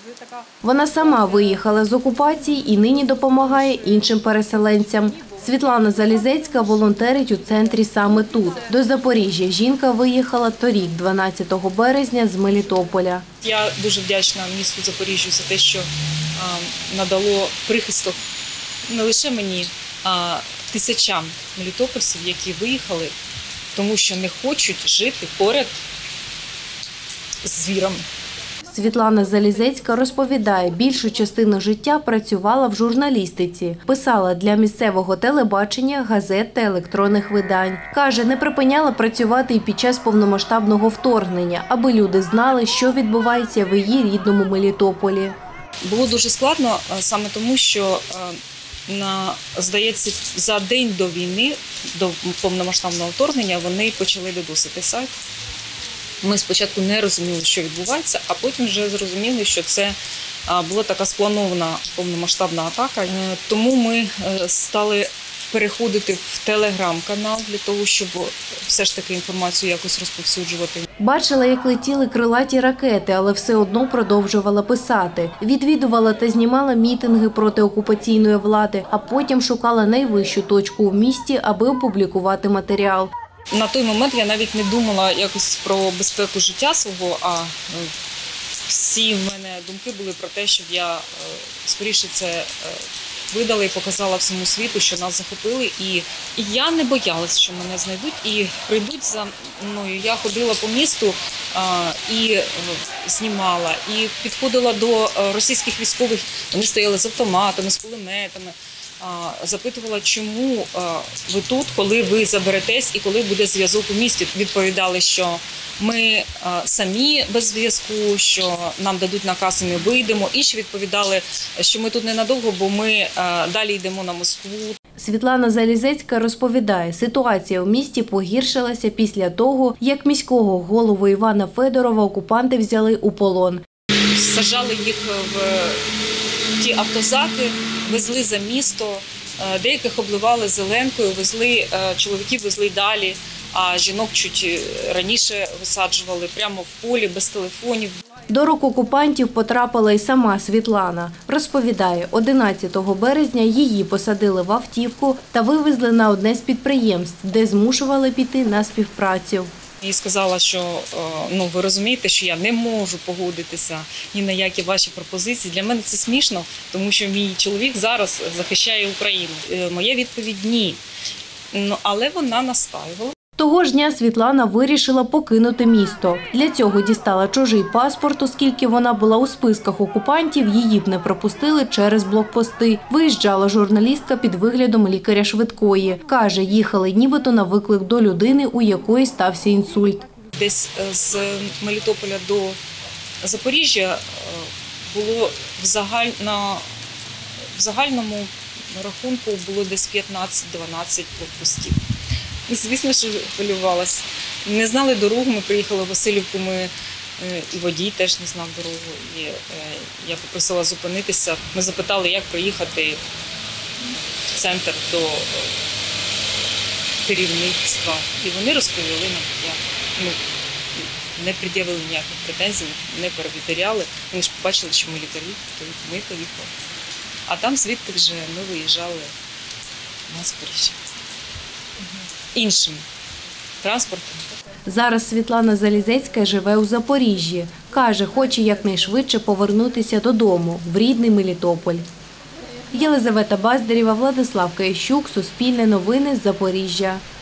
Вона сама виїхала з окупації і нині допомагає іншим переселенцям. Світлана Залізецька волонтерить у центрі саме тут. До Запоріжжя жінка виїхала торік, 12 березня, з Мелітополя. Я дуже вдячна місту Запоріжжю за те, що надало прихисток не лише мені, а тисячам мелітопольців, які виїхали, тому що не хочуть жити поряд з звірами. Світлана Залізецька розповідає, більшу частину життя працювала в журналістиці. Писала для місцевого телебачення, газет та електронних видань. Каже, не припиняла працювати і під час повномасштабного вторгнення, аби люди знали, що відбувається в її рідному Мелітополі. Було дуже складно саме тому, що, здається, за день до війни, до повномасштабного вторгнення, вони почали додосити сайт. Ми спочатку не розуміли, що відбувається, а потім вже зрозуміли, що це була така спланована повномасштабна атака. Тому ми стали переходити в телеграм-канал для того, щоб все ж таки інформацію якось розповсюджувати. Бачила, як летіли крилаті ракети, але все одно продовжувала писати. Відвідувала та знімала мітинги проти окупаційної влади, а потім шукала найвищу точку у місті, аби опублікувати матеріал. На той момент я навіть не думала якось про безпеку життя свого, а всі в мене думки були про те, щоб я скоріше це видала і показала всьому світу, що нас захопили. І я не боялась, що мене знайдуть і прийдуть за мною. Я ходила по місту і знімала, і підходила до російських військових. Вони стояли з автоматами, з кулеметами. Запитувала, чому ви тут, коли ви заберетесь і коли буде зв'язок у місті. Відповідали, що ми самі без зв'язку, що нам дадуть наказ і ми вийдемо. І ще відповідали, що ми тут ненадовго, бо ми далі йдемо на Москву. Світлана Залізецька розповідає, ситуація у місті погіршилася після того, як міського голову Івана Федорова окупанти взяли у полон. Саджали їх в ті автозаки, везли за місто, деяких обливали зеленкою, чоловіків везли далі, а жінок чуть раніше висаджували прямо в полі, без телефонів. До рук окупантів потрапила й сама Світлана. Розповідає, 11 березня її посадили в автівку та вивезли на одне з підприємств, де змушували піти на співпрацю. І сказала, що ви розумієте, що я не можу погодитися ні на які ваші пропозиції. Для мене це смішно, тому що мій чоловік зараз захищає Україну. Моя відповідь – ні. Але вона настаювала. Того ж дня Світлана вирішила покинути місто. Для цього дістала чужий паспорт, оскільки вона була у списках окупантів, її б не пропустили через блокпости. Виїжджала журналістка під виглядом лікаря швидкої. Каже, їхали нібито на виклик до людини, у якої стався інсульт. Десь з Мелітополя до Запоріжжя було в загальному рахунку було десь 15-12 блокпостів. І, звісно, що хвилювалася. Не знали дорогу, ми приїхали в Василівку, і водій теж не знав дорогу. І я попросила зупинитися. Ми запитали, як проїхати в центр до керівництва. І вони розповіли нам, як. Не пред'явили ніяких претензій, не перевіряли. Вони ж побачили, що ми лікарі, то ми поїхали. А там звідти вже ми виїжджали на Запоріжжя. Іншим транспортом. Зараз Світлана Залізецька живе у Запоріжжі. Каже, хоче якнайшвидше повернутися додому, в рідний Мелітополь. Єлизавета Баздарєва, Владислав Киящук, Суспільне новини, Запоріжжя.